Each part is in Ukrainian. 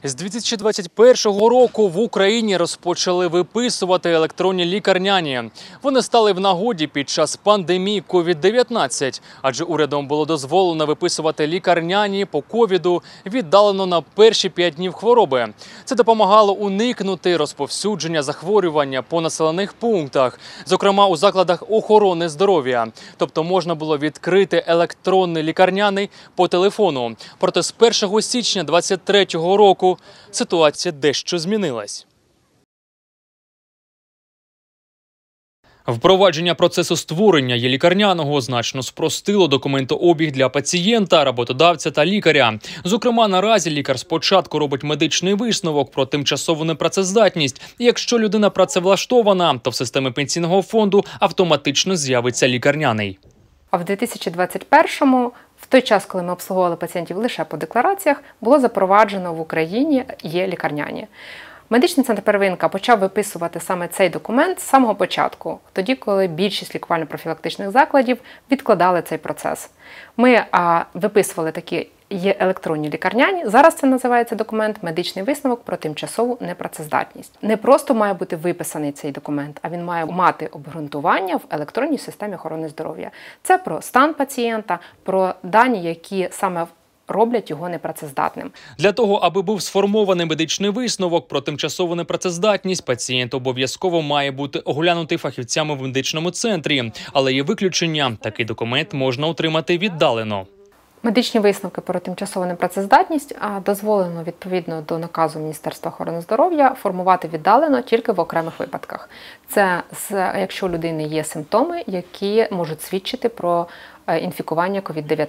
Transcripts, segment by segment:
З 2021 року в Україні розпочали виписувати електронні лікарняні. Вони стали в нагоді під час пандемії COVID-19, адже урядом було дозволено виписувати лікарняні по ковіду віддалено на перші 5 днів хвороби. Це допомагало уникнути розповсюдження захворювання по населених пунктах, зокрема у закладах охорони здоров'я. Тобто можна було відкрити електронний лікарняний по телефону. Проте з 1 січня 2023 року ситуація дещо змінилась. Впровадження процесу створення є-лікарняного значно спростило документообіг для пацієнта, роботодавця та лікаря. Зокрема, наразі лікар спочатку робить медичний висновок про тимчасову непрацездатність. І якщо людина працевлаштована, то в системі пенсійного фонду автоматично з'явиться лікарняний. А в 2021-му, в той час, коли ми обслуговували пацієнтів лише по деклараціях, було запроваджено в Україні є-лікарняні. Медичний центр «Первинка» почав виписувати саме цей документ з самого початку, тоді, коли більшість лікувально-профілактичних закладів відкладали цей процес. Ми виписували такі є електронні лікарняні. Зараз це називається документ «Медичний висновок про тимчасову непрацездатність». Не просто має бути виписаний цей документ, а він має мати обґрунтування в електронній системі охорони здоров'я. Це про стан пацієнта, про дані, які саме роблять його непрацездатним. Для того, аби був сформований медичний висновок про тимчасову непрацездатність, пацієнт обов'язково має бути оглянутий фахівцями в медичному центрі. Але є виключення – такий документ можна отримати віддалено. Медичні висновки про тимчасову непрацездатність дозволено відповідно до наказу Міністерства охорони здоров'я формувати віддалено тільки в окремих випадках. Це якщо у людини є симптоми, які можуть свідчити про інфікування COVID-19.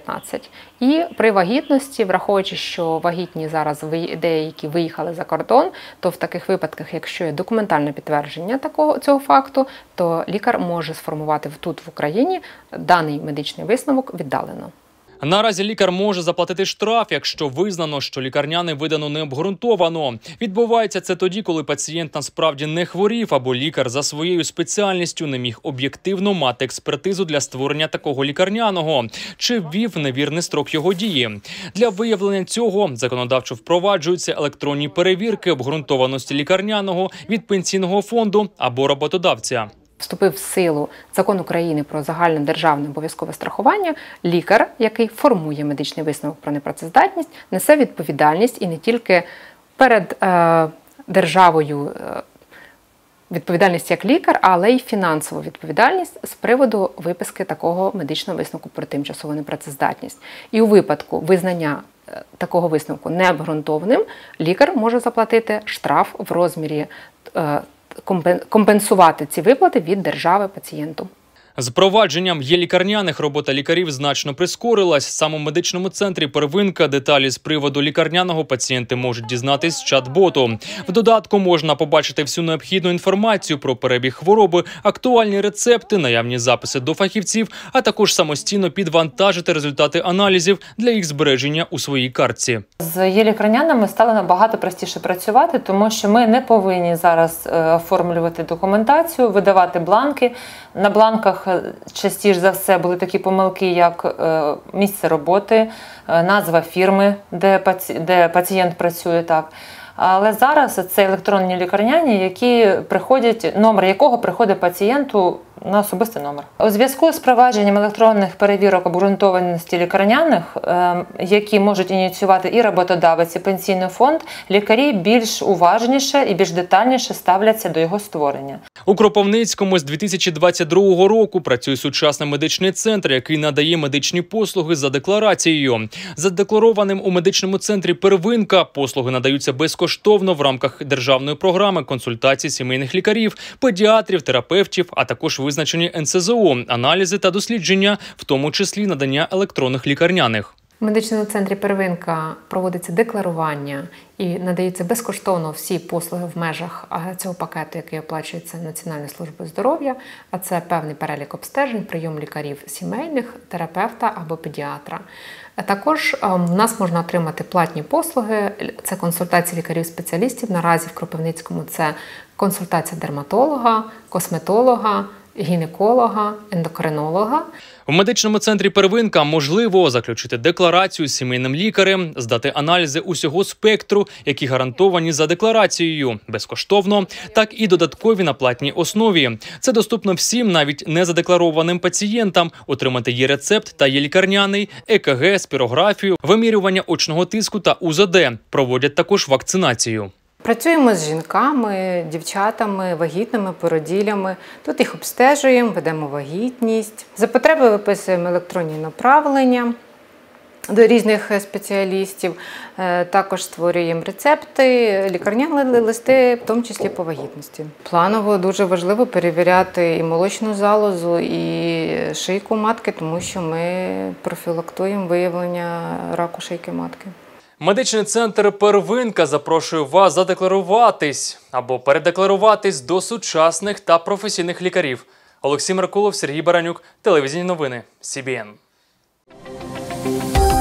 І при вагітності, враховуючи, що вагітні зараз деякі виїхали за кордон, то в таких випадках, якщо є документальне підтвердження цього факту, то лікар може сформувати тут в Україні даний медичний висновок віддалено. Наразі лікар може заплатити штраф, якщо визнано, що лікарняне видано необґрунтовано. Відбувається це тоді, коли пацієнт насправді не хворів, або лікар за своєю спеціальністю не міг об'єктивно мати експертизу для створення такого лікарняного, чи ввів невірний строк його дії. Для виявлення цього законодавчо впроваджуються електронні перевірки обґрунтованості лікарняного від пенсійного фонду або роботодавця. Вступив в силу Закон України про загальнодержавне обов'язкове страхування, лікар, який формує медичний висновок про непрацездатність, несе відповідальність і не тільки перед державою відповідальність як лікар, але й фінансову відповідальність з приводу виписки такого медичного висновку про тимчасову непрацездатність. І у випадку визнання такого висновку необґрунтованим, лікар може заплатити штраф в розмірі компенсувати ці виплати від держави пацієнту. З впровадженням є-лікарняних робота лікарів значно прискорилась. В самому медичному центрі «Первинка» деталі з приводу лікарняного пацієнти можуть дізнатись з чат-боту. В додатку можна побачити всю необхідну інформацію про перебіг хвороби, актуальні рецепти, наявні записи до фахівців, а також самостійно підвантажити результати аналізів для їх збереження у своїй картці. З є-лікарняними стало набагато простіше працювати, тому що ми не повинні зараз оформлювати документацію, видавати бланки. На бланках частіше за все були такі помилки, як місце роботи, назва фірми, де пацієнт працює. Але зараз це електронні лікарняні, номер якого приходить пацієнту на особистий номер. У зв'язку з впровадженням електронних перевірок обґрунтованості лікарняних, які можуть ініціювати і роботодавець, і пенсійний фонд, лікарі більш уважніше і більш детальніше ставляться до його створення. У Кропивницькому з 2022 року працює сучасний медичний центр, який надає медичні послуги за декларацією. Задекларованим у медичному центрі «Первинка» послуги надаються безкоштовно в рамках державної програми консультацій сімейних лікарів, педіатрів, терапевтів, а також визначені НСЗУ, аналізи та дослідження, в тому числі надання електронних лікарняних. В медичному центрі «Первинка» проводиться декларування і надаються безкоштовно всі послуги в межах цього пакету, який оплачується Національною службою здоров'я, а це певний перелік обстежень, прийом лікарів сімейних, терапевта або педіатра. Також в нас можна отримати платні послуги, це консультації лікарів-спеціалістів, наразі в Кропивницькому це консультація дерматолога, косметолога, гінеколога, ендокринолога. В медичному центрі «Первинка» можливо заключити декларацію з сімейним лікарем, здати аналізи усього спектру, які гарантовані за декларацією, безкоштовно, так і додаткові на платній основі. Це доступно всім, навіть незадекларованим пацієнтам. Отримати є рецепт та є лікарняний, ЕКГ, спірографію, вимірювання очного тиску та УЗД. Проводять також вакцинацію. Працюємо з жінками, дівчатами, вагітними, породіллями. Тут їх обстежуємо, ведемо вагітність. За потреби виписуємо електронні направлення до різних спеціалістів. Також створюємо рецепти, лікарняні листи, в тому числі по вагітності. Планово дуже важливо перевіряти і молочну залозу, і шийку матки, тому що ми профілактуємо виявлення раку шийки матки. Медичний центр «Первинка» запрошує вас задекларуватись або передекларуватись до сучасних та професійних лікарів. Олексій Меркулов, Сергій Баранюк, телевізійні новини, СІБІН.